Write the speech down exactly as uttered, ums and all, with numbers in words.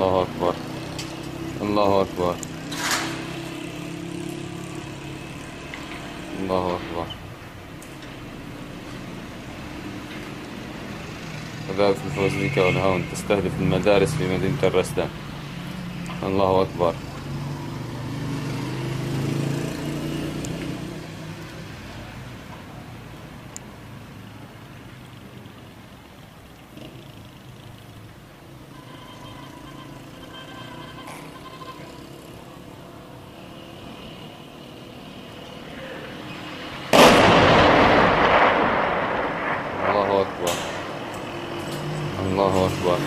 الله أكبر. الله أكبر. الله أكبر. قذائف الفوزليكا والهاون تستهدف المدارس في مدينة الرسدان. الله أكبر. الله أكبر. الله أكبر.